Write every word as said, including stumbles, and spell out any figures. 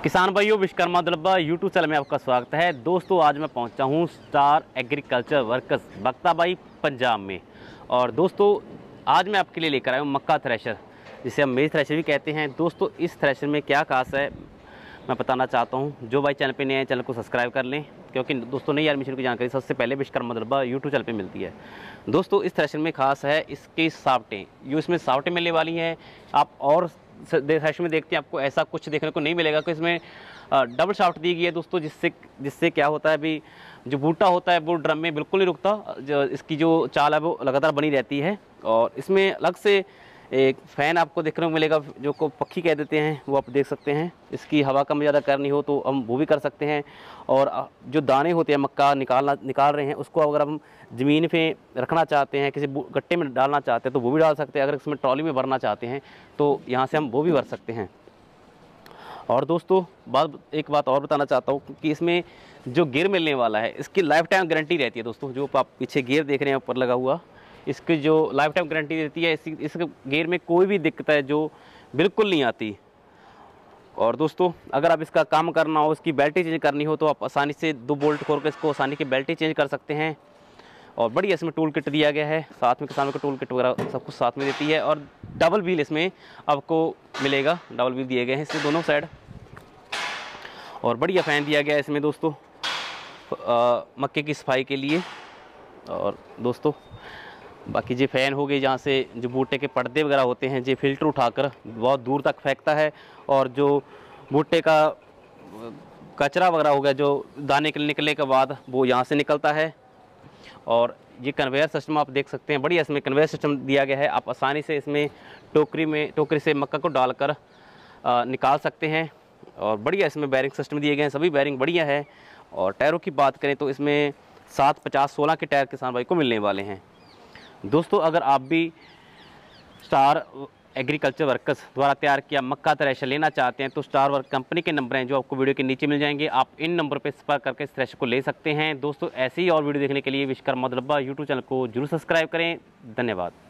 किसान भाइयों, Vishwakarma दलब्बा YouTube channel में आपका स्वागत है। दोस्तों, आज मैं पहुंचा हूं star agriculture workers Bakhtabai Punjab में। और दोस्तों, आज मैं आपके लिए लेकर आया हूं मक्का थ्रेशर, जिसे हम मेज थ्रेशर भी कहते हैं। दोस्तों, इस थ्रेशर में क्या खास है मैं बताना चाहता हूं। जो भाई चैनल पे नए हैं, चैनल को सब्सक्राइब कर लें, क्योंकि दोस्तों नई यार मशीन की जानकारी सबसे पहले विश्वकर्मा दलब्बा यूट्यूब चैनल पे मिलती है। दोस्तों, इस थ्रेशर में खास है इसकी सावटें, जो इसमें सावटें मिलने वाली हैं। आप और थ्रेशर में देखते हैं, आपको ऐसा कुछ देखने को नहीं मिलेगा कि इसमें डबल शाफ्ट दी गई है दोस्तों, जिससे जिससे क्या होता है, अभी जो बूटा होता है वो ड्रम में बिल्कुल नहीं रुकता। जो इसकी जो चाल है वो लगातार बनी रहती है। और इसमें अलग से एक फ़ैन आपको देखने को मिलेगा, जो को पक्षी कह देते हैं, वो आप देख सकते हैं। इसकी हवा कम ज़्यादा करनी हो तो हम वो भी कर सकते हैं। और जो दाने होते हैं मक्का निकालना निकाल रहे हैं, उसको अगर हम ज़मीन पे रखना चाहते हैं, किसी गट्टे में डालना चाहते हैं तो वो भी डाल सकते हैं। अगर इसमें ट्रॉली में भरना चाहते हैं तो यहाँ से हम वो भी भर सकते हैं। और दोस्तों, बात एक बात और बताना चाहता हूँ कि इसमें जो गियर मिलने वाला है, इसकी लाइफ टाइम गारंटी रहती है दोस्तों। जो आप पीछे गियर देख रहे हैं ऊपर लगा हुआ, इसकी जो लाइफ टाइम गारंटी रहती है, इस इस गियर में कोई भी दिक्कत है जो बिल्कुल नहीं आती। और दोस्तों, अगर आप इसका काम करना हो, इसकी बेल्टें चेंज करनी हो, तो आप आसानी से दो बोल्ट खोल कर इसको आसानी की बेल्टें चेंज कर सकते हैं। और बढ़िया इसमें टूल किट दिया गया है, साथ में किसानों का टूल किट वगैरह सब कुछ साथ में देती है। और डबल व्हील इसमें आपको मिलेगा, डबल व्हील दिए गए हैं इसमें दोनों साइड। और बढ़िया फ़ैन दिया गया है इसमें दोस्तों, आ, मक्के की सफाई के लिए। और दोस्तों, बाकी जो फ़ैन हो गई, जहाँ से जो भुट्टे के पर्दे वगैरह होते हैं, जो फिल्टर उठाकर बहुत दूर तक फेंकता है। और जो भुट्टे का कचरा वगैरह हो गया, जो दाने के निकलने के बाद, वो यहाँ से निकलता है। और ये कन्वेयर सिस्टम आप देख सकते हैं, बढ़िया इसमें कन्वेयर सिस्टम दिया गया है। आप आसानी से इसमें टोकरी में टोकरी से मक्का को डालकर आ, निकाल सकते हैं। और बढ़िया इसमें बैरिंग सिस्टम दिए गए हैं, सभी बैरिंग बढ़िया है। और टायरों की बात करें तो इसमें सात पचास सोलह के टायर किसान भाई को मिलने वाले हैं। दोस्तों, अगर आप भी स्टार एग्रीकल्चर वर्कर्स द्वारा तैयार किया मक्का थ्रेशर लेना चाहते हैं तो स्टार वर्क कंपनी के नंबर हैं जो आपको वीडियो के नीचे मिल जाएंगे। आप इन नंबर पर संपर्क करके इस थ्रेशर को ले सकते हैं। दोस्तों, ऐसे ही और वीडियो देखने के लिए विश्वकर्मा दलब्बा यूट्यूब चैनल को जरूर सब्सक्राइब करें। धन्यवाद।